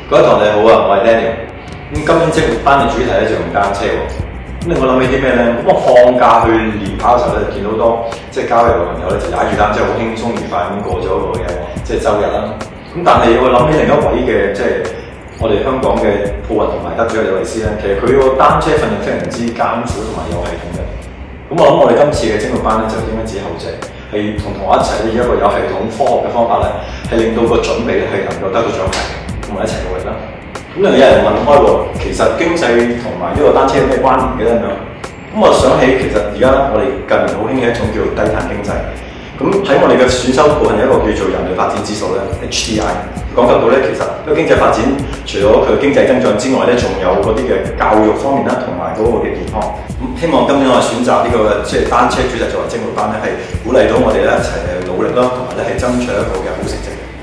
各位同學你好啊，我係 Daniel。今年職業班嘅主題咧就用單車喎。咁令我諗起啲咩咧？咁我放假去練跑嘅時候咧，見到好多交友嘅朋友咧就踩住單車好輕鬆愉快咁過咗個嘅週日啦。咁但係我諗起另一位嘅我哋香港嘅奧運銅牌得主李慧詩咧，其實佢個單車訓練非常之艱苦同埋有系統嘅。咁我諗我哋今次嘅精育班咧就應該指後者，係同我一齊咧以一個有系統科學嘅方法咧，係令到個準備係能夠得到獎牌，同埋一齊努力啦。咁另外有人問開喎，其實經濟同埋呢個單車有咩關聯嘅咧咁樣？咁我想起其實而家我哋近年好興嘅一種叫低碳經濟。咁喺我哋嘅選修部分有一個叫做人類發展指數咧 HDI， 講及到咧其實呢個經濟發展除咗佢經濟增長之外咧，仲有嗰啲嘅教育方面啦，同埋嗰個嘅健康。咁希望今年我哋選擇呢個單車主題作為精育班咧，係鼓勵到我哋咧一齊努力啦，同埋咧係爭取一個嘅好成績。